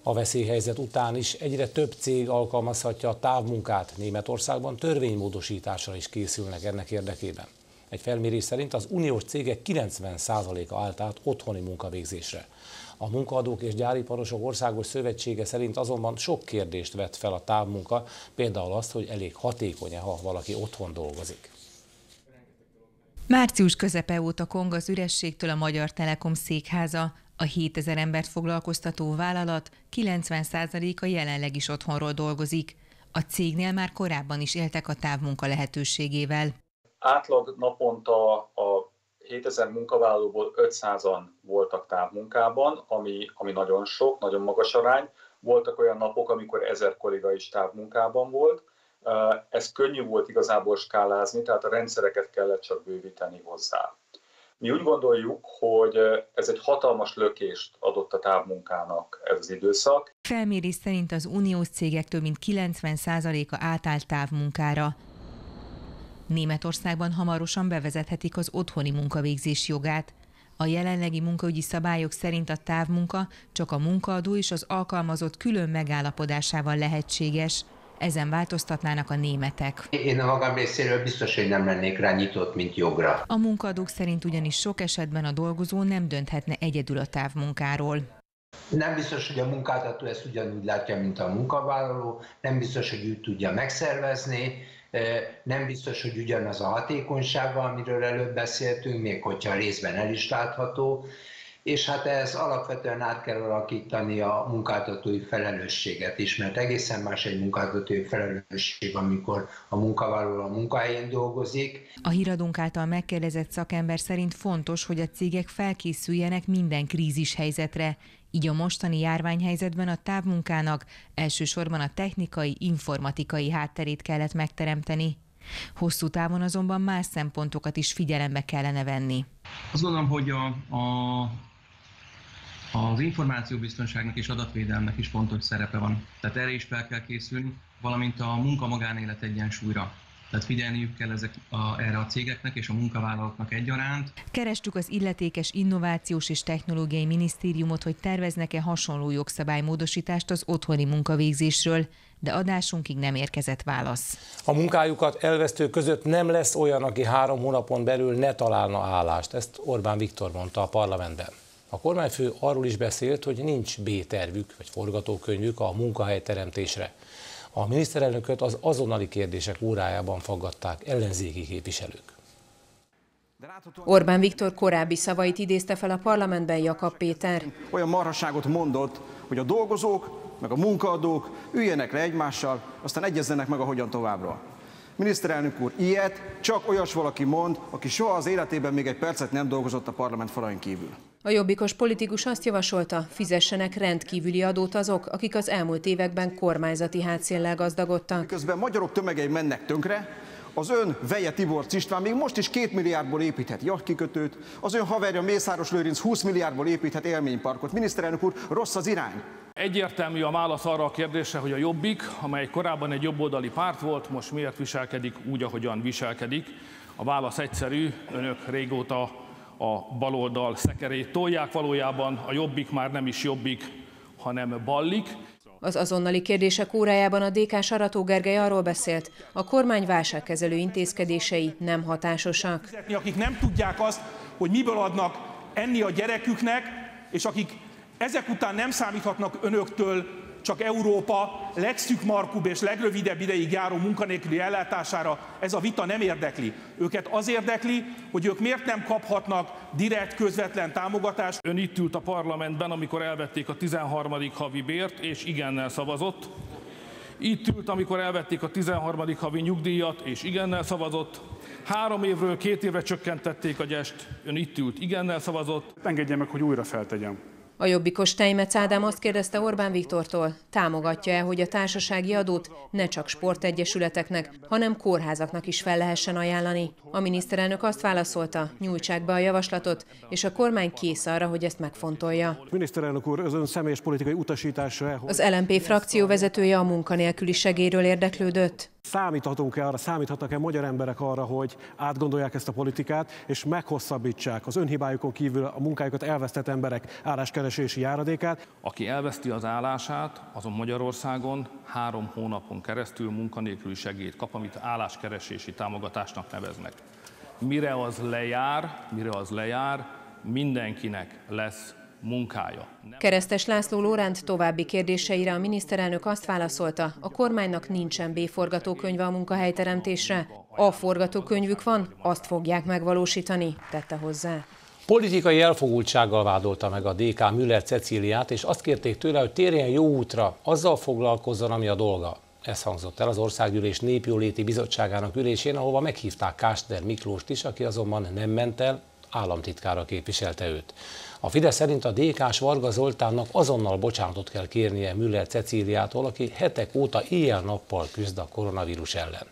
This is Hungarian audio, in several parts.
A veszélyhelyzet után is egyre több cég alkalmazhatja a távmunkát. Németországban törvénymódosításra is készülnek ennek érdekében. Egy felmérés szerint az uniós cégek 90%-a állt át otthoni munkavégzésre. A Munkaadók és Gyáriparosok Országos Szövetsége szerint azonban sok kérdést vet fel a távmunka, például azt, hogy elég hatékony-e, ha valaki otthon dolgozik. Március közepe óta kong az ürességtől a Magyar Telekom székháza. A 7000 embert foglalkoztató vállalat 90%-a jelenleg is otthonról dolgozik. A cégnél már korábban is éltek a távmunka lehetőségével. Átlag naponta a 7000 munkavállalóból 500-an voltak távmunkában, ami nagyon sok, nagyon magas arány. Voltak olyan napok, amikor 1000 kolléga is távmunkában volt. Ez könnyű volt igazából skálázni, tehát a rendszereket kellett csak bővíteni hozzá. Mi úgy gondoljuk, hogy ez egy hatalmas lökést adott a távmunkának ez az időszak. Felmérés szerint az uniós cégek több mint 90%-a átállt távmunkára. Németországban hamarosan bevezethetik az otthoni munkavégzés jogát. A jelenlegi munkaügyi szabályok szerint a távmunka csak a munkaadó és az alkalmazott külön megállapodásával lehetséges. Ezen változtatnának a németek. Én a magam részéről biztos, hogy nem lennék rá nyitott, mint jogra. A munkaadók szerint ugyanis sok esetben a dolgozó nem dönthetne egyedül a távmunkáról. Nem biztos, hogy a munkáltató ezt ugyanúgy látja, mint a munkavállaló, nem biztos, hogy úgy tudja megszervezni, nem biztos, hogy ugyanaz a hatékonysága, amiről előbb beszéltünk, még hogyha részben el is látható, és hát ez alapvetően át kell alakítani a munkáltatói felelősséget is, mert egészen más egy munkáltatói felelősség, amikor a munkavállaló a munkahelyén dolgozik. A Híradónk által megkérdezett szakember szerint fontos, hogy a cégek felkészüljenek minden krízis helyzetre. Így a mostani járványhelyzetben a távmunkának elsősorban a technikai, informatikai hátterét kellett megteremteni. Hosszú távon azonban más szempontokat is figyelembe kellene venni. Azt gondolom, hogy az információbiztonságnak és adatvédelemnek is fontos szerepe van. Tehát erre is fel kell készülni, valamint a munka-magánélet egyensúlyra. Tehát figyelniük kell erre a cégeknek és a munkavállalóknak egyaránt. Kerestük az illetékes Innovációs és Technológiai Minisztériumot, hogy terveznek-e hasonló jogszabálymódosítást az otthoni munkavégzésről, de adásunkig nem érkezett válasz. A munkájukat elvesztők között nem lesz olyan, aki 3 hónapon belül ne találna állást. Ezt Orbán Viktor mondta a parlamentben. A kormányfő arról is beszélt, hogy nincs B-tervük vagy forgatókönyvük a munkahelyteremtésre. A miniszterelnököt az azonnali kérdések órájában faggatták ellenzéki képviselők. Orbán Viktor korábbi szavait idézte fel a parlamentben Jakab Péter. Olyan marhaságot mondott, hogy a dolgozók meg a munkaadók üljenek le egymással, aztán egyezzenek meg a hogyan továbbra. Miniszterelnök úr, ilyet csak olyas valaki mond, aki soha az életében még egy percet nem dolgozott a parlament falain kívül. A jobbikos politikus azt javasolta, fizessenek rendkívüli adót azok, akik az elmúlt években kormányzati hátszéllel gazdagodtak. Miközben magyarok tömegei mennek tönkre, az ön veje Tiborcz István még most is 2 milliárdból építhet jachtkikötőt, az ön haverja Mészáros Lőrinc 20 milliárdból építhet élményparkot. Miniszterelnök úr, rossz az irány. Egyértelmű a válasz arra a kérdésre, hogy a Jobbik, amely korábban egy jobboldali párt volt, most miért viselkedik úgy, ahogyan viselkedik. A válasz egyszerű, önök régóta a baloldal szekerét tolják, valójában a Jobbik már nem is jobbik, hanem ballik. Az azonnali kérdések órájában a DK Sarató Gergely arról beszélt, a kormány válságkezelő intézkedései nem hatásosak. Akik nem tudják azt, hogy miből adnak enni a gyereküknek, és akik ezek után nem számíthatnak önöktől csak Európa legszűkmarkúbb és legrövidebb ideig járó munkanélküli ellátására, ez a vita nem érdekli. Őket az érdekli, hogy ők miért nem kaphatnak direkt, közvetlen támogatást. Ön itt ült a parlamentben, amikor elvették a 13. havi bért, és igennel szavazott. Itt ült, amikor elvették a 13. havi nyugdíjat, és igennel szavazott. 3 évről 2 évre csökkentették a gyest, ön itt ült, igennel szavazott. Engedje meg, hogy újra feltegyem. A jobbikos Steinmetz Ádám azt kérdezte Orbán Viktortól, támogatja-e, hogy a társasági adót ne csak sportegyesületeknek, hanem kórházaknak is fel lehessen ajánlani. A miniszterelnök azt válaszolta, nyújtsák be a javaslatot, és a kormány kész arra, hogy ezt megfontolja. Miniszterelnök úr, az ön személyes politikai utasítása? Az LMP frakció vezetője a munkanélküli segélyről érdeklődött. számíthatunk-e arra, számíthatnak-e magyar emberek arra, hogy átgondolják ezt a politikát, és meghosszabbítsák az önhibájukon kívül a munkájukat elvesztett emberek álláskeresési járadékát. Aki elveszti az állását, azon Magyarországon 3 hónapon keresztül munkanélküli segélyt kap, amit álláskeresési támogatásnak neveznek. Mire az lejár, mindenkinek lesz munkája. Keresztes László Lóránt további kérdéseire a miniszterelnök azt válaszolta, a kormánynak nincsen B-forgatókönyve a munkahelyteremtésre. A forgatókönyvük van, azt fogják megvalósítani, tette hozzá. Politikai elfogultsággal vádolta meg a DK Müller Cecíliát, és azt kérték tőle, hogy térjen jó útra, azzal foglalkozzon, ami a dolga. Ez hangzott el az Országgyűlés Népjóléti Bizottságának ülésén, ahova meghívták Kásler Miklóst is, aki azonban nem ment el, államtitkára képviselte őt. A Fidesz szerint a DK-s Varga Zoltánnak azonnal bocsánatot kell kérnie Müller Cecíliától, aki hetek óta éjjel-nappal küzd a koronavírus ellen.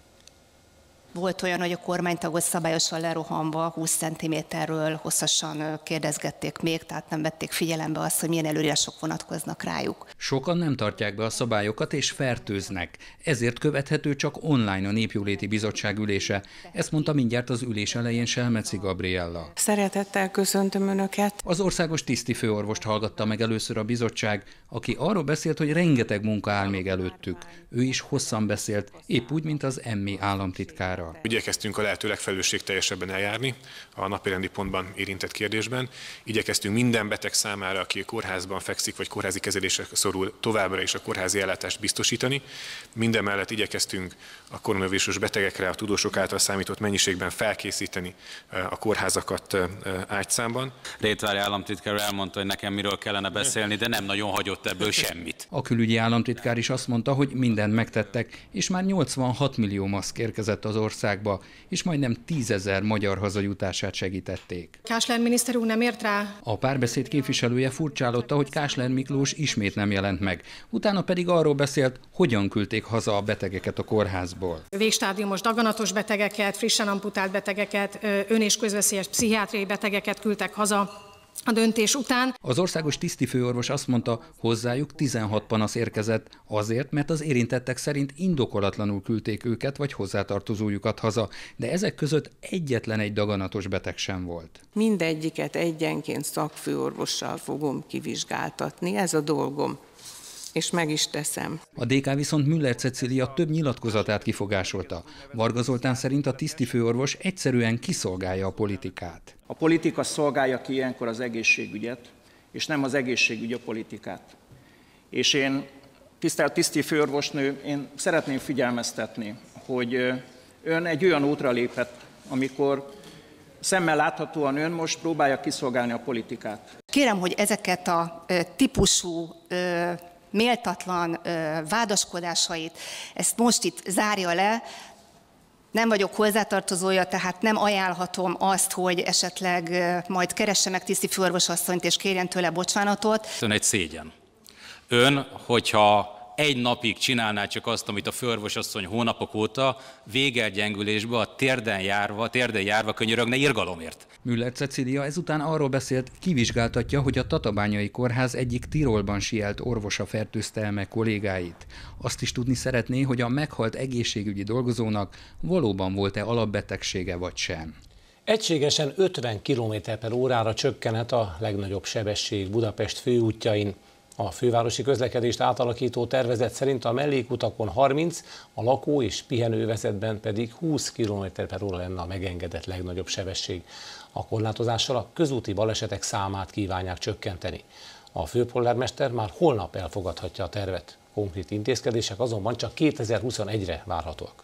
Volt olyan, hogy a kormánytagot szabályosan lerohanva 20 cm-ről hosszasan kérdezgették még, tehát nem vették figyelembe azt, hogy milyen előírások vonatkoznak rájuk. Sokan nem tartják be a szabályokat és fertőznek, ezért követhető csak online a Népjóléti Bizottság ülése. Ezt mondta mindjárt az ülés elején Selmeci Gabriella. Szeretettel köszöntöm Önöket. Az országos tisztifőorvost hallgatta meg először a bizottság, aki arról beszélt, hogy rengeteg munka áll még előttük. Ő is hosszan beszélt, épp úgy, mint az MI államtitkára. Igyekeztünk a lehető legfelelősségteljesebben eljárni a napirendi pontban érintett kérdésben. Igyekeztünk minden beteg számára, aki a kórházban fekszik, vagy kórházi kezelésre szorul, továbbra is a kórházi ellátást biztosítani. Mindemellett igyekeztünk a koronavírusos betegekre a tudósok által számított mennyiségben felkészíteni a kórházakat ágyszámban. Rétvári államtitkár elmondta, hogy nekem miről kellene beszélni, de nem nagyon hagyott ebből semmit. A külügyi államtitkár is azt mondta, hogy mindent megtettek, és már 86 millió maszk érkezett az országba, és majdnem 10 000 magyar hazajutását segítették. Kásler miniszter úr nem ért rá? A Párbeszéd képviselője furcsálotta, hogy Kásler Miklós ismét nem jelent meg. Utána pedig arról beszélt, hogyan küldték haza a betegeket a kórházból. Végstádiumos daganatos betegeket, frissen amputált betegeket, ön- és közveszélyes pszichiátriai betegeket küldtek haza a döntés után. Az országos tisztifőorvos azt mondta, hozzájuk 16 panasz érkezett azért, mert az érintettek szerint indokolatlanul küldték őket vagy hozzátartozójukat haza, de ezek között egyetlen egy daganatos beteg sem volt. Mindegyiket egyenként szakfőorvossal fogom kivizsgáltatni, ez a dolgom. És meg is teszem. A DK viszont Müller Cecília több nyilatkozatát kifogásolta. Varga Zoltán szerint a tisztifőorvos egyszerűen kiszolgálja a politikát. A politika szolgálja ki ilyenkor az egészségügyet, és nem az egészségügy a politikát. És én, tisztelt tisztifőorvosnő, én szeretném figyelmeztetni, hogy ön egy olyan útra lépett, amikor szemmel láthatóan ön most próbálja kiszolgálni a politikát. Kérem, hogy ezeket a típusú méltatlan vádaskodásait, ezt most itt zárja le. Nem vagyok hozzátartozója, tehát nem ajánlhatom azt, hogy esetleg majd keresse meg tisztifőorvosasszonyt és kérjen tőle bocsánatot. Ön egy szégyen. Ön, hogyha egy napig csinálná csak azt, amit a főorvosasszony hónapok óta végelgyengülésbe a térden járva könyörögne irgalomért. Müller Cecília ezután arról beszélt, kivizsgáltatja, hogy a Tatabányai Kórház egyik Tirolban sielt orvosa fertőzte el meg kollégáit. Azt is tudni szeretné, hogy a meghalt egészségügyi dolgozónak valóban volt-e alapbetegsége vagy sem. Egységesen 50 km/órára csökkenhet a legnagyobb sebesség Budapest főútjain. A fővárosi közlekedést átalakító tervezet szerint a mellékutakon 30, a lakó- és pihenővezetben pedig 20 km/óra lenne a megengedett legnagyobb sebesség. A korlátozással a közúti balesetek számát kívánják csökkenteni. A főpolgármester már holnap elfogadhatja a tervet. Konkrét intézkedések azonban csak 2021-re várhatóak.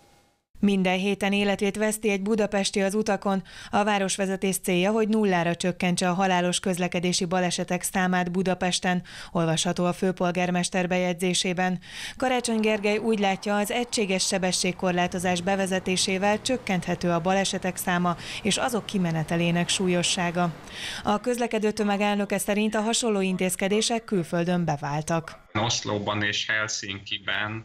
Minden héten életét veszti egy budapesti az utakon. A városvezetés célja, hogy nullára csökkentse a halálos közlekedési balesetek számát Budapesten, olvasható a főpolgármester bejegyzésében. Karácsony Gergely úgy látja, az egységes sebességkorlátozás bevezetésével csökkenthető a balesetek száma és azok kimenetelének súlyossága. A közlekedő tömeg elnöke szerint a hasonló intézkedések külföldön beváltak. Oszlóban és Helsinkiben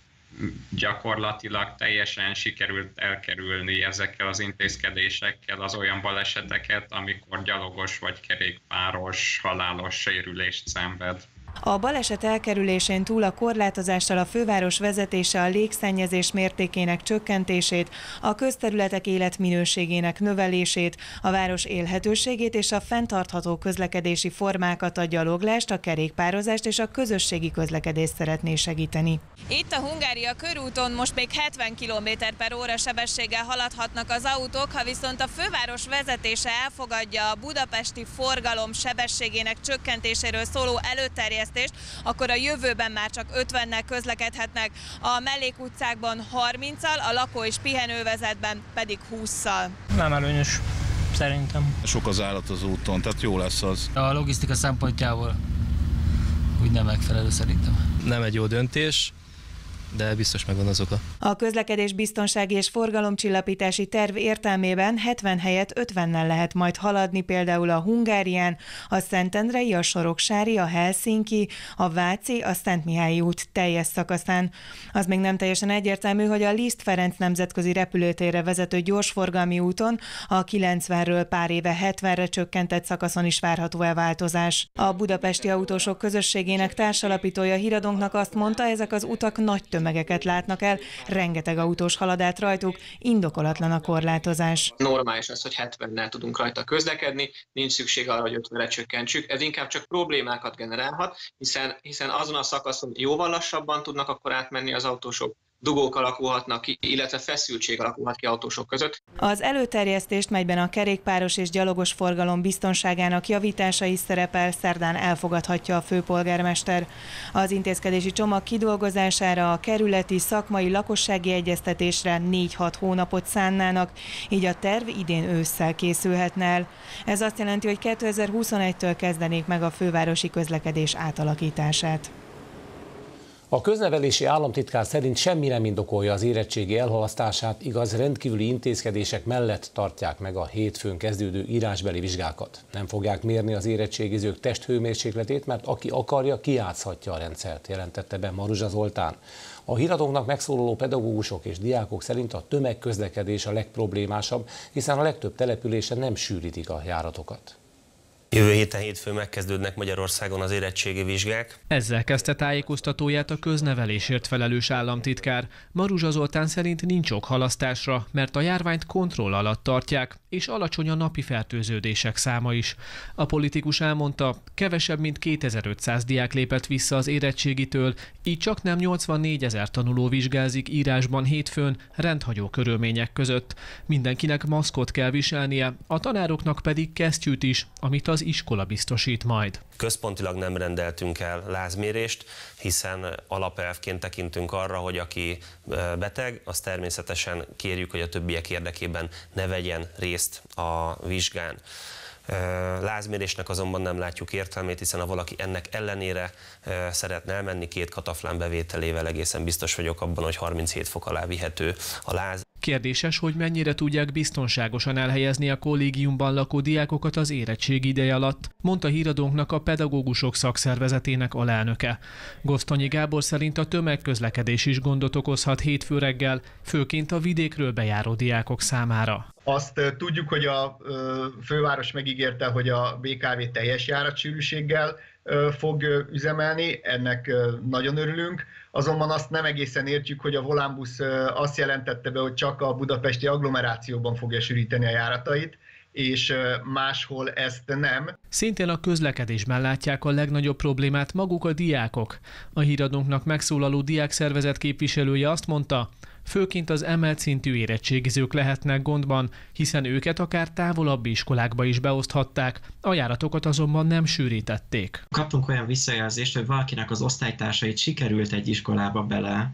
gyakorlatilag teljesen sikerült elkerülni ezekkel az intézkedésekkel az olyan baleseteket, amikor gyalogos vagy kerékpáros halálos sérülést szenved. A baleset elkerülésén túl a korlátozással a főváros vezetése a légszennyezés mértékének csökkentését, a közterületek életminőségének növelését, a város élhetőségét és a fenntartható közlekedési formákat, a gyaloglást, a kerékpározást és a közösségi közlekedést szeretné segíteni. Itt a Hungária körúton most még 70 km/h sebességgel haladhatnak az autók, ha viszont a főváros vezetése elfogadja a budapesti forgalom sebességének csökkentéséről szóló előterjesztést, akkor a jövőben már csak 50-nel közlekedhetnek, a mellékutcákban 30-al, a lakó- és pihenővezetben pedig 20-szal. Nem előnyös, szerintem. Sok az állat az úton, tehát jó lesz az. A logisztika szempontjából úgy nem megfelelő szerintem. Nem egy jó döntés, de biztos megvan az oka. A közlekedésbiztonsági és forgalomcsillapítási terv értelmében 70 helyett 50-nel lehet majd haladni, például a Hungárián, a Szentendrei, a Soroksári, a Helsinki, a Váci, a Szentmihályi út teljes szakaszán. Az még nem teljesen egyértelmű, hogy a Liszt Ferenc nemzetközi repülőtérre vezető gyorsforgalmi úton a 90-ről pár éve 70-re csökkentett szakaszon is várható-e változás. A budapesti autósok közösségének társalapítója Híradónknak azt mondta, ezek az utak nagy tömegeket látnak el, rengeteg autós halad át rajtuk, indokolatlan a korlátozás. Normális az, hogy 70-nel tudunk rajta közlekedni, nincs szükség arra, hogy 50-re csökkentsük. Ez inkább csak problémákat generálhat, hiszen azon a szakaszon jóval lassabban tudnak akkor átmenni az autósok, dugók alakulhatnak ki, illetve feszültség alakulhat ki autósok között. Az előterjesztést, melyben a kerékpáros és gyalogos forgalom biztonságának javítása is szerepel, szerdán elfogadhatja a főpolgármester. Az intézkedési csomag kidolgozására a kerületi, szakmai, lakossági egyeztetésre 4-6 hónapot szánnának, így a terv idén ősszel készülhetne el. Ez azt jelenti, hogy 2021-től kezdenék meg a fővárosi közlekedés átalakítását. A köznevelési államtitkár szerint semmi nem indokolja az érettségi elhalasztását, igaz, rendkívüli intézkedések mellett tartják meg a hétfőn kezdődő írásbeli vizsgákat. Nem fogják mérni az érettségizők testhőmérsékletét, mert aki akarja, kijátszhatja a rendszert, jelentette be Maruzsa Zoltán. A Híradónknak megszólaló pedagógusok és diákok szerint a tömegközlekedés a legproblémásabb, hiszen a legtöbb településen nem sűrítik a járatokat. Jövő héten hétfőn megkezdődnek Magyarországon az érettségi vizsgák. Ezzel kezdte tájékoztatóját a köznevelésért felelős államtitkár. Maruzsa Zoltán szerint nincs ok halasztásra, mert a járványt kontroll alatt tartják, és alacsony a napi fertőződések száma is. A politikus elmondta, kevesebb mint 2500 diák lépett vissza az érettségitől, így csaknem 84 000 tanuló vizsgázik írásban hétfőn rendhagyó körülmények között. Mindenkinek maszkot kell viselnie, a tanároknak pedig kesztyűt is, amit az iskola biztosít majd. Központilag nem rendeltünk el lázmérést, hiszen alapelvként tekintünk arra, hogy aki beteg, az természetesen kérjük, hogy a többiek érdekében ne vegyen részt a vizsgán. Lázmérésnek azonban nem látjuk értelmét, hiszen ha valaki ennek ellenére szeretne elmenni 2 kataflán bevételével, egészen biztos vagyok abban, hogy 37 fok alá vihető a láz. Kérdéses, hogy mennyire tudják biztonságosan elhelyezni a kollégiumban lakó diákokat az érettségi ideje alatt, mondta Híradónknak a pedagógusok szakszervezetének alelnöke. Gosztonyi Gábor szerint a tömegközlekedés is gondot okozhat hétfő reggel, főként a vidékről bejáró diákok számára. Azt tudjuk, hogy a főváros megígérte, hogy a BKV teljes járatsűrűséggel fog üzemelni, ennek nagyon örülünk, azonban azt nem egészen értjük, hogy a Volánbusz azt jelentette be, hogy csak a budapesti agglomerációban fogja sűríteni a járatait, és máshol ezt nem. Szintén a közlekedésben látják a legnagyobb problémát maguk a diákok. A Híradónknak megszólaló diákszervezet képviselője azt mondta, főként az emelt szintű érettségizők lehetnek gondban, hiszen őket akár távolabbi iskolákba is beoszthatták, a járatokat azonban nem sűrítették. Kaptunk olyan visszajelzést, hogy valakinek az osztálytársait sikerült egy iskolába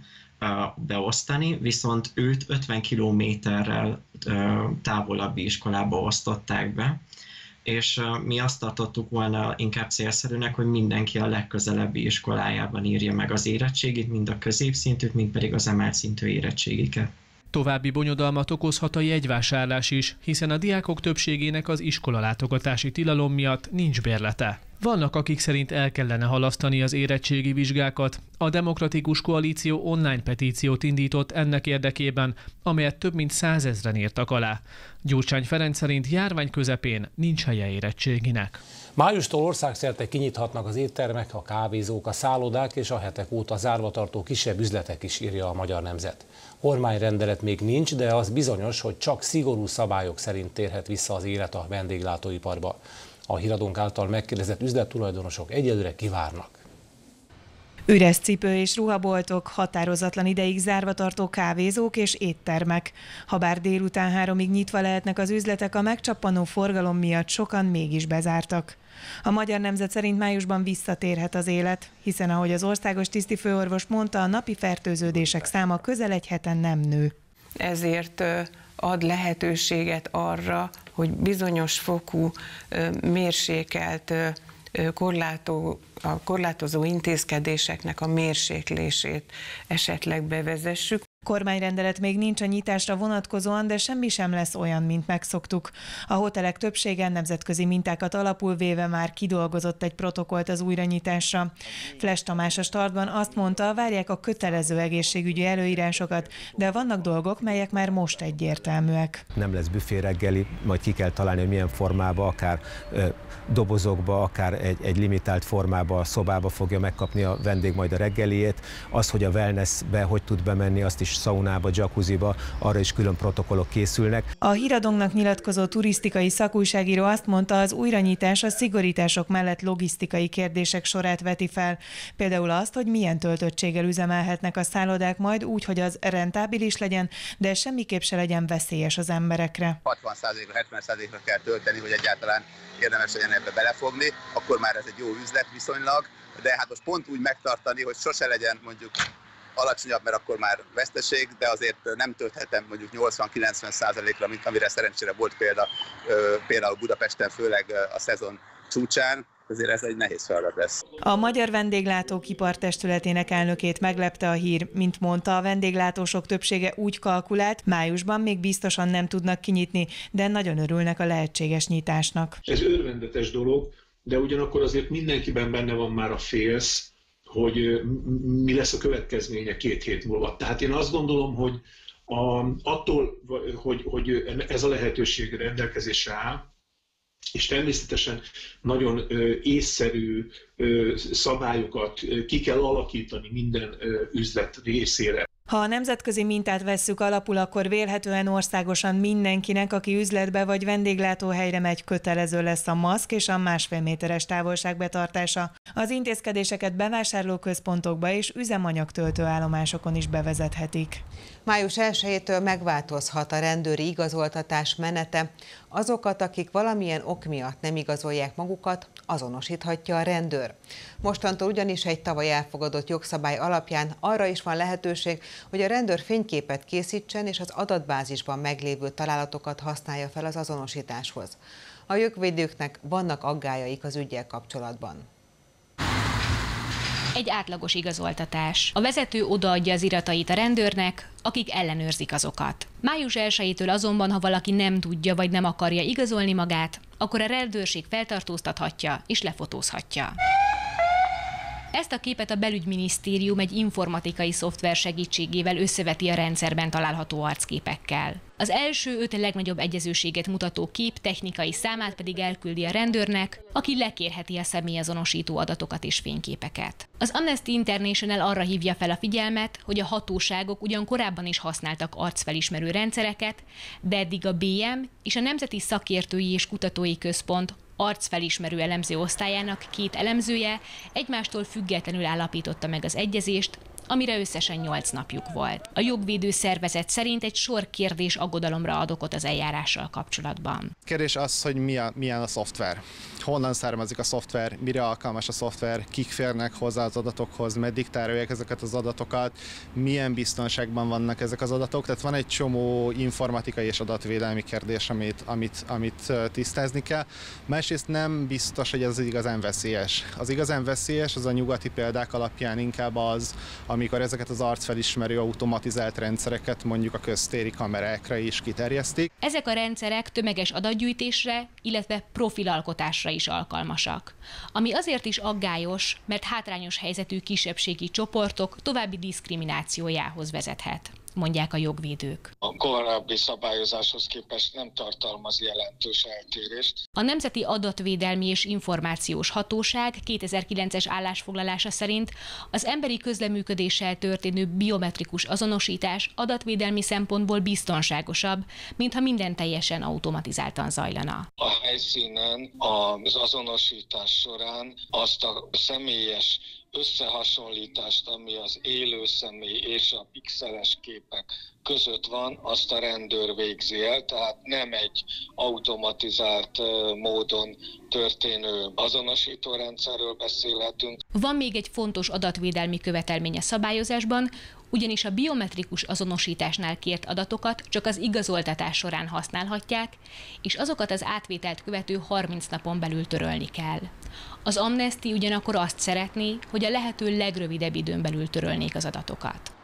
beosztani, viszont őt 50 kilométerrel távolabbi iskolába osztották be, és mi azt tartottuk volna inkább célszerűnek, hogy mindenki a legközelebbi iskolájában írja meg az érettségit, mind a középszintűt, mind pedig az emelt szintű érettségiket. További bonyodalmat okozhat a jegyvásárlás is, hiszen a diákok többségének az iskolalátogatási tilalom miatt nincs bérlete. Vannak, akik szerint el kellene halasztani az érettségi vizsgákat. A Demokratikus Koalíció online petíciót indított ennek érdekében, amelyet több mint 100 000-en írtak alá. Gyurcsány Ferenc szerint járvány közepén nincs helye érettséginek. Májustól országszerte kinyithatnak az éttermek, a kávézók, a szállodák és a hetek óta zárva tartó kisebb üzletek is, írja a Magyar Nemzet. Kormányrendelet még nincs, de az bizonyos, hogy csak szigorú szabályok szerint térhet vissza az élet a vendéglátóiparba. A Híradónk által megkérdezett üzlettulajdonosok egyelőre kivárnak. Üres cipő és ruhaboltok, határozatlan ideig zárva tartó kávézók és éttermek. Habár délután 3-ig nyitva lehetnek az üzletek, a megcsappanó forgalom miatt sokan mégis bezártak. A Magyar Nemzet szerint májusban visszatérhet az élet, hiszen ahogy az országos tisztifőorvos mondta, a napi fertőződések száma közel egy heten nem nő. Ezért ad lehetőséget arra, hogy bizonyos fokú mérsékelt korlátozó intézkedéseknek a mérséklését esetleg bevezessük. Kormányrendelet még nincs a nyitásra vonatkozóan, de semmi sem lesz olyan, mint megszoktuk. A hotelek többsége nemzetközi mintákat alapul véve már kidolgozott egy protokollt az újranyitásra. Flesch Tamás a Startban azt mondta, várják a kötelező egészségügyi előírásokat, de vannak dolgok, melyek már most egyértelműek. Nem lesz büfé reggeli, majd ki kell találni, hogy milyen formába, akár dobozokba, akár egy limitált formába, a szobába fogja megkapni a vendég majd a reggeliét. Az, hogy a wellnessbe hogy tud bemenni, azt is szaunába, jacuzziba, arra is külön protokollok készülnek. A Híradónknak nyilatkozó turisztikai szakújságíró azt mondta, az újranyitás a szigorítások mellett logisztikai kérdések sorát veti fel. Például azt, hogy milyen töltöttséggel üzemelhetnek a szállodák majd úgy, hogy az rentábilis legyen, de semmiképp se legyen veszélyes az emberekre. 60%-ra, 70%-ra kell tölteni, hogy egyáltalán érdemes legyen ebbe belefogni, akkor már ez egy jó üzlet viszonylag, de hát most pont úgy megtartani, hogy sose legyen mondjuk alacsonyabb, mert akkor már veszteség, de azért nem tölthetem mondjuk 80-90%-ra, mint amire szerencsére volt például Budapesten, főleg a szezon csúcsán, azért ez egy nehéz feladat lesz. A Magyar Vendéglátók Ipartestületének elnökét meglepte a hír. Mint mondta, a vendéglátósok többsége úgy kalkulált, májusban még biztosan nem tudnak kinyitni, de nagyon örülnek a lehetséges nyitásnak. Ez örvendetes dolog, de ugyanakkor azért mindenkiben benne van már a félsz, hogy mi lesz a következménye 2 hét múlva. Tehát én azt gondolom, hogy attól, hogy ez a lehetőség rendelkezésre áll, és természetesen nagyon észszerű szabályokat ki kell alakítani minden üzlet részére. Ha a nemzetközi mintát vesszük alapul, akkor vélhetően országosan mindenkinek, aki üzletbe vagy vendéglátóhelyre megy, kötelező lesz a maszk és a 1,5 méteres távolság betartása. Az intézkedéseket bevásárlóközpontokba és üzemanyagtöltőállomásokon is bevezethetik. Május 1-től megváltozhat a rendőri igazoltatás menete. Azokat, akik valamilyen ok miatt nem igazolják magukat, azonosíthatja a rendőr. Mostantól ugyanis egy tavaly elfogadott jogszabály alapján arra is van lehetőség, hogy a rendőr fényképet készítsen és az adatbázisban meglévő találatokat használja fel az azonosításhoz. A jogvédőknek vannak aggályaik az üggyel kapcsolatban. Egy átlagos igazoltatás. A vezető odaadja az iratait a rendőrnek, akik ellenőrzik azokat. Május 1-től azonban, ha valaki nem tudja vagy nem akarja igazolni magát, akkor a rendőrség feltartóztathatja és lefotózhatja. Ezt a képet a Belügyminisztérium egy informatikai szoftver segítségével összeveti a rendszerben található arcképekkel. Az első 5 legnagyobb egyezőséget mutató kép technikai számát pedig elküldi a rendőrnek, aki lekérheti a személyazonosító adatokat és fényképeket. Az Amnesty International arra hívja fel a figyelmet, hogy a hatóságok ugyan korábban is használtak arcfelismerő rendszereket, de eddig a BM és a Nemzeti Szakértői és Kutatói Központ arcfelismerő elemző osztályának 2 elemzője egymástól függetlenül állapította meg az egyezést, amire összesen 8 napjuk volt. A jogvédő szervezet szerint egy sor kérdés aggodalomra ad okot az eljárással kapcsolatban. Kérdés az, hogy milyen a szoftver. Honnan származik a szoftver, mire alkalmas a szoftver, kik férnek hozzá az adatokhoz, meddig tárolják ezeket az adatokat, milyen biztonságban vannak ezek az adatok. Tehát van egy csomó informatikai és adatvédelmi kérdés, amit tisztázni kell. Másrészt nem biztos, hogy ez igazán veszélyes. Az igazán veszélyes az a nyugati példák alapján inkább az, amikor ezeket az arcfelismerő automatizált rendszereket mondjuk a köztéri kamerákra is kiterjesztik. Ezek a rendszerek tömeges adatgyűjtésre, illetve profilalkotásra is alkalmasak. Ami azért is aggályos, mert hátrányos helyzetű kisebbségi csoportok további diszkriminációjához vezethet. mondják a jogvédők. A korábbi szabályozáshoz képest nem tartalmaz jelentős eltérést. A Nemzeti Adatvédelmi és Információs Hatóság 2009-es állásfoglalása szerint az emberi közleműködéssel történő biometrikus azonosítás adatvédelmi szempontból biztonságosabb, mintha minden teljesen automatizáltan zajlana. A helyszínen az azonosítás során azt a személyes összehasonlítást, ami az élő személy és a pixeles képek között van, azt a rendőr végzi el, tehát nem egy automatizált módon történő azonosítórendszerről beszélhetünk. Van még egy fontos adatvédelmi követelmény a szabályozásban, ugyanis a biometrikus azonosításnál kért adatokat csak az igazoltatás során használhatják, és azokat az átvételt követő 30 napon belül törölni kell. Az Amnesty ugyanakkor azt szeretné, hogy a lehető legrövidebb időn belül törölnék az adatokat.